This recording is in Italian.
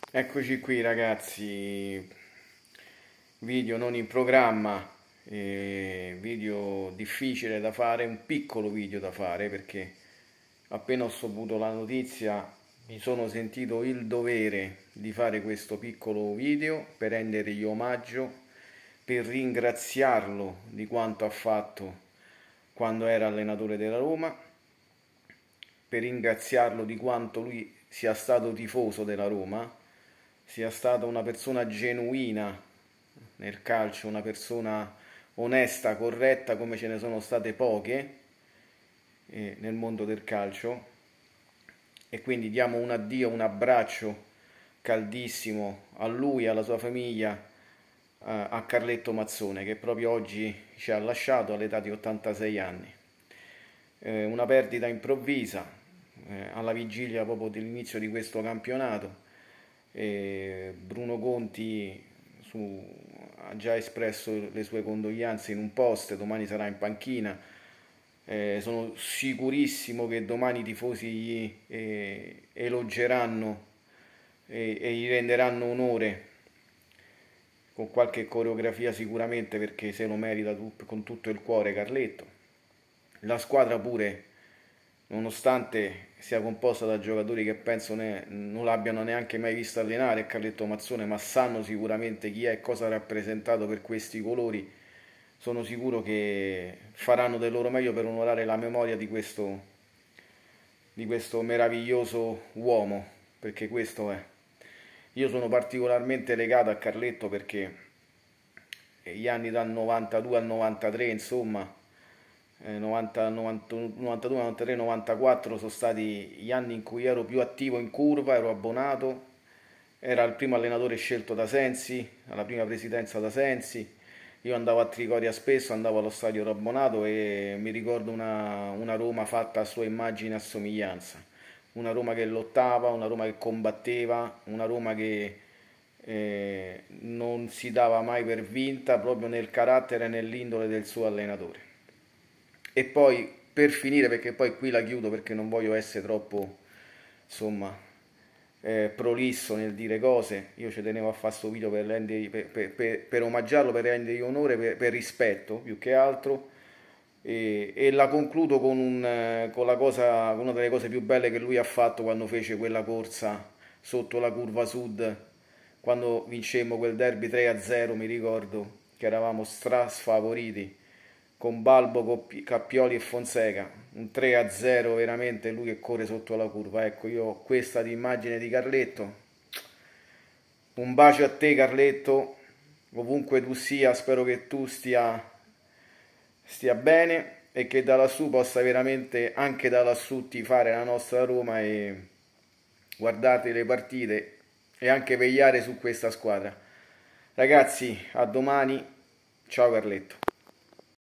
Eccoci qui ragazzi, video non in programma, video difficile da fare, un piccolo video da fare perché appena ho saputo la notizia mi sono sentito il dovere di fare questo piccolo video per rendergli omaggio, per ringraziarlo di quanto ha fatto quando era allenatore della Roma, per ringraziarlo di quanto lui sia stato tifoso della Roma, sia stata una persona genuina nel calcio, una persona onesta, corretta, come ce ne sono state poche nel mondo del calcio. E quindi diamo un addio, un abbraccio caldissimo a lui, alla sua famiglia, a Carletto Mazzone, che proprio oggi ci ha lasciato all'età di 86 anni. Una perdita improvvisa, alla vigilia proprio dell'inizio di questo campionato. Bruno Conti ha già espresso le sue condoglianze in un post, domani sarà in panchina. Sono sicurissimo che domani i tifosi gli elogieranno e gli renderanno onore con qualche coreografia sicuramente, perché se lo merita con tutto il cuore Carletto. La squadra pure, nonostante sia composta da giocatori che penso non l'abbiano neanche mai visto allenare Carletto Mazzone, ma sanno sicuramente chi è e cosa ha rappresentato per questi colori, sono sicuro che faranno del loro meglio per onorare la memoria di questo meraviglioso uomo, perché questo è. Io sono particolarmente legato a Carletto perché gli anni dal 92 al 93, insomma, 90, 91, 92, 93, 94 sono stati gli anni in cui ero più attivo in curva, ero abbonato, era il primo allenatore scelto da Sensi, alla prima presidenza da Sensi. Io andavo a Trigoria spesso, andavo allo stadio ero abbonato e mi ricordo una Roma fatta a sua immagine e a somiglianza, una Roma che lottava, una Roma che combatteva, una Roma che non si dava mai per vinta proprio nel carattere e nell'indole del suo allenatore. E poi per finire, perché poi qui la chiudo perché non voglio essere troppo, insomma, prolisso nel dire cose, io ci tenevo a fare questo video per omaggiarlo, per rendergli onore, per rispetto più che altro. E la concludo con una delle cose più belle che lui ha fatto quando fece quella corsa sotto la curva sud, quando vincemmo quel derby 3-0, mi ricordo che eravamo sfavoriti con Balbo, Cappioli e Fonseca, un 3-0 veramente, lui che corre sotto la curva. Ecco, io ho questa immagine di Carletto. Un bacio a te Carletto, ovunque tu sia, spero che tu stia bene e che da lassù possa veramente anche da lassù tifare la nostra Roma e guardate le partite e anche vegliare su questa squadra. Ragazzi, a domani, ciao Carletto.